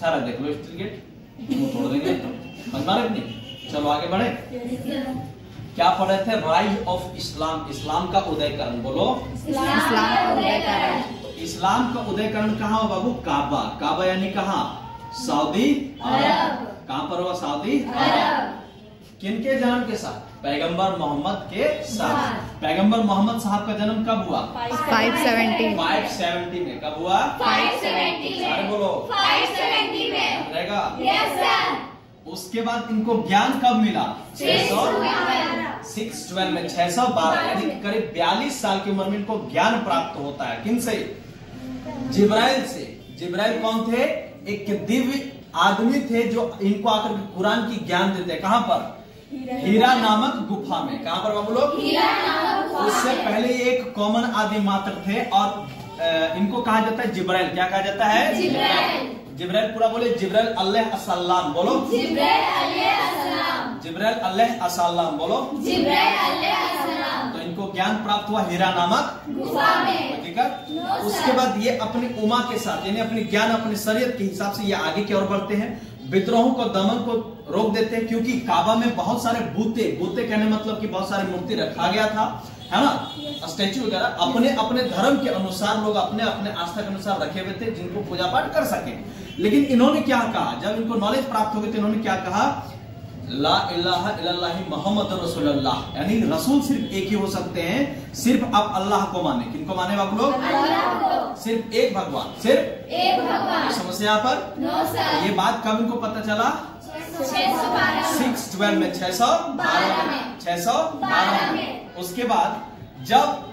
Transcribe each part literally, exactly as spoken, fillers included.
सारा देख लो steel gate, तोड़ देंगे तो समझ में नहीं। चलो आगे बढ़े। क्या पढ़ रहे थे? राइज ऑफ इस्लाम, इस्लाम का उदयकरण। बोलो इस्लाम का उदयकरण। इस्लाम का उदयकरण कहाँ हो बाबू? काबा। काबा यानी कहाँ? सऊदी अरब। कहाँ पर हुआ? सऊदी अरब। किनके जन्म के साथ? पैगंबर मोहम्मद के साथ। पैगंबर मोहम्मद साहब का जन्म कब हुआ? पाँच सौ सत्तर पाँच सौ सत्तर में। कब हुआ? पाँच सौ सत्तर में। अरे बोलो पाँच सौ सत्तर में रहेगा। Yes sir. उसके बाद इनको ज्ञान कब मिला? छह सौ सिक्स ट्वेल्व में, छह सौ बारह यानी करीब बयालीस साल की उम्र में इनको ज्ञान प्राप्त होता है। किन से? जिब्राइल से। जिब्राइल कौन थे? एक दिव्य आदमी थे जो इनको आकर कुरान की ज्ञान देते। कहाँ पर? हीरा नामक गुफा में। कहाँ पर बाबू लोग? हीरा नामक गुफा में। उससे पहले ये एक कॉमन आदमी मात्र थे और इनको कहा जाता है जिब्राइल। क्या कहा जाता है? जिब्राइल। जिब्राइल पूरा बोले जिब्राइल अल्लाह अस्सलाम। बोलो जिब्राइल अल्लाह अस्सलाम। जिब्राइल अल्लाह अस्सलाम। बोलो जिब्राइल अल्लाह अस्सलाम। तो इनको ज्ञान प्राप्त हुआ हीरा नामक गुफा में। ठीक है। उसके बाद ये अपनी उमा के साथ यानी अपनी ज्ञान अपनी शरीयत के हिसाब से ये आगे की ओर बढ़ते हैं। विद्रोहों को दमन को रोक देते हैं क्योंकि काबा में बहुत सारे बूते बूते कहने मतलब कि बहुत सारे मूर्ति रखा गया था, है ना, स्टैचू वगैरह। अपने अपने धर्म के अनुसार लोग अपने अपने आस्था के अनुसार रखे हुए थे जिनको पूजा पाठ कर सके। लेकिन इन्होंने क्या कहा? जब इनको नॉलेज प्राप्त हो गई तो इन्होंने क्या कहा? ला इलाहा इल्लल्लाह मुहम्मद रसूलुल्लाह, यानी रसूल सिर्फ एक ही हो सकते हैं। सिर्फ आप अल्लाह को माने। किनको माने बाबू लोग? अल्लाह को। सिर्फ एक भगवान, सिर्फ एक भगवान। समस्या पर नो सर। ये बात कब इनको पता चला? छह सौ बारह सिक्स ट्वेल्व में, छह सौ बारह में, छह सौ बारह में। उसके बाद जब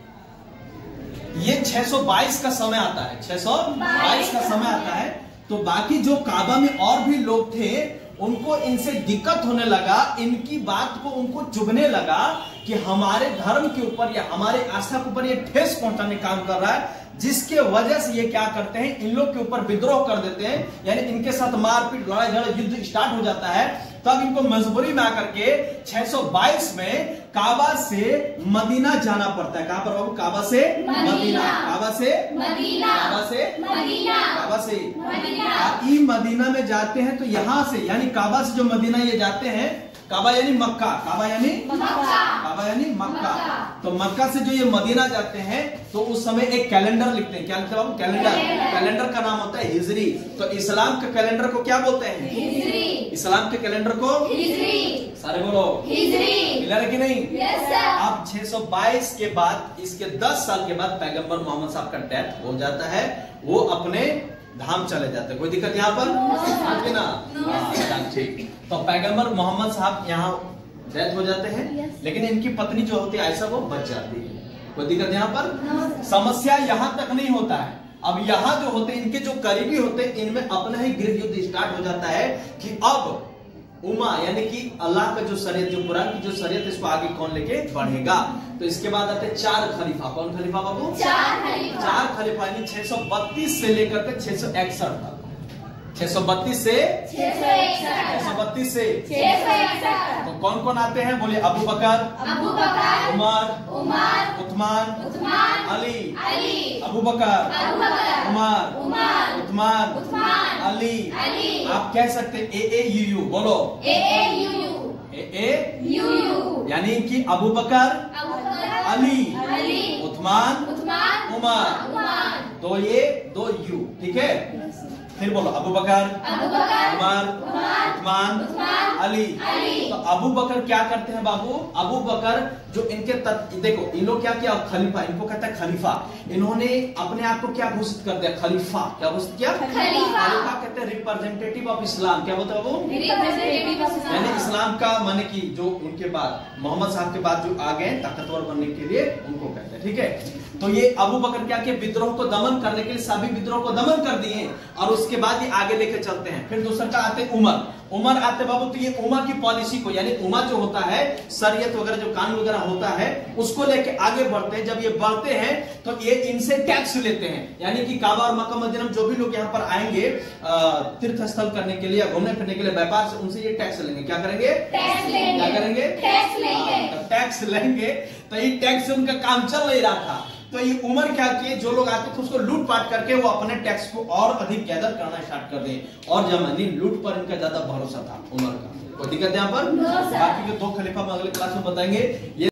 ये छह सौ बाईस का समय आता है, छह सौ बाईस का समय आता है तो बाकी जो काबा में और भी लोग थे उनको इनसे दिक्कत होने लगा। इनकी बात को उनको चुभने लगा कि हमारे धर्म के ऊपर या हमारे आस्था के ऊपर ये ठेस पहुंचाने का काम कर रहा है, जिसके वजह से ये क्या करते हैं? इन लोग के ऊपर विद्रोह कर देते हैं, यानी इनके साथ मारपीट लड़ाई झगड़ा युद्ध स्टार्ट हो जाता है। तब इनको मजबूरी में आकर के छह सौ बाईस में काबा से मदीना जाना पड़ता है। कहां पर बाबू? काबा से मदीना। काबा से मदीना। काबा से मदीना। काबा से मदीना। ई मदीना में जाते हैं तो यहां से यानी काबा से जो मदीना ये जाते हैं, काबा यानी मक्का, काबा यानी मक्का। काबा यानी मक्का। मक्का। तो मक्का से जो ये मदीना जाते हैं तो उस समय एक कैलेंडर लिखते हैं। क्या लिखते हैं बाबू? कैलेंडर। कैलेंडर का नाम होता है हिजरी। तो इस्लाम के कैलेंडर को क्या बोलते हैं? हिजरी। इस्लाम के कैलेंडर को हिजरी। सारे बोलो हिजरी। क्लियर है कि नहीं? Yes sir. अब छह सौ बाईस के बाद इसके दस साल के बाद पैगंबर मोहम्मद साहब का डेथ हो जाता है। वो अपने धाम चले जाते हैं। कोई दिक्कत यहाँ पर? no, ना हाँ, ठीक। तो पैगंबर मोहम्मद साहब यहाँ डेथ हो जाते हैं। yes. लेकिन इनकी पत्नी जो होती है आयशा वो बच जाती है। कोई दिक्कत यहाँ पर? no, समस्या यहाँ तक नहीं होता है। अब यहाँ जो होते हैं इनके जो करीबी होते हैं इनमें अपना ही गृह युद्ध स्टार्ट हो जाता है कि अब उमा यानी कि अल्लाह का जो शरीयत जो कुरान की जो शरीयत इसको आगे कौन लेके बढ़ेगा। तो इसके बाद आते हैं चार खलीफा। कौन खलीफा बाबू? चार खलीफा। चार खलीफा यानी छह सौ बत्तीस से लेकर के छह सौ इकसठ तक। छह सौ बत्तीस से छह सौ इकसठ। छह सौ बत्तीस से छह सौ इकसठ। तो कौन कौन आते हैं? बोले अबू बकर, अबू बकर, उमर, उमर, उस्मान, उस्मान, अली, अली, अबू बकर, अबू बकर, उमर, उमर, उस्मान, उस्मान, अली। अली। आप कह सकते हैं ए ए यू यू। बोलो A A U U. A A U U यानी कि अबू बकर, अबू बकर, अली, अली, उस्मान, उस्मान, उमर। उमर। दो ये दो यू। ठीक है। फिर बोलो अबू बकर, अबू बकर, उमर, उमर, उस्मान, उस्मान, अली। अली। तो अबू बकर क्या करते हैं बाबू? अबू बकर जो इनके तत्, देखो इन लोग क्या किया? खलीफा। इनको कहता है खलीफा। इन्होंने अपने आप को क्या घोषित कर दिया? खलीफा। क्या घोषित किया? खलीफा। खलीफा कहते हैं रिप्रेजेंटेटिव ऑफ इस्लाम। क्या बोलते हैं वो? Representative of Islam. यानी इस्लाम का माने कि जो उनके बाद मोहम्मद साहब के बाद जो आ गए ताकतवर बनने के लिए उनको कहते हैं। ठीक है। तो ये अबू बकर क्या किया? विद्रोह को दमन करने के लिए सभी विद्रोह को दमन कर दिए और उसके बाद ये आगे लेके चलते हैं। फिर दूसरा का आते उमर। उमर आते बाबू तो ये उमा की पॉलिसी को यानी उमा जो होता है शरीयत वगैरह जो कानून वगैरह होता है उसको लेके आगे बढ़ते हैं। जब ये बढ़ते हैं तो ये इनसे टैक्स लेते हैं। यानी कि काबा और मक्का मदीना में जो भी लोग यहाँ पर आएंगे तीर्थ स्थल करने के लिए घूमने फिरने के लिए व्यापार से उनसे ये टैक्स लेंगे। क्या करेंगे? टैक्स लेंगे। क्या करेंगे? टैक्स लेंगे। टैक्स लेंगे। तो ये टैक्स से उनका काम चल नहीं रहा था। तो ये उमर क्या किए, जो लोग आते थे उसको लूटपाट करके वो अपने टैक्स को और अधिक गैदर करना स्टार्ट कर दें, और जमानी लूट पर इनका ज्यादा भरोसा था उमर का। कोई दिक्कत यहाँ पर? बाकी के दो खलीफा हम अगले क्लास में बताएंगे। ये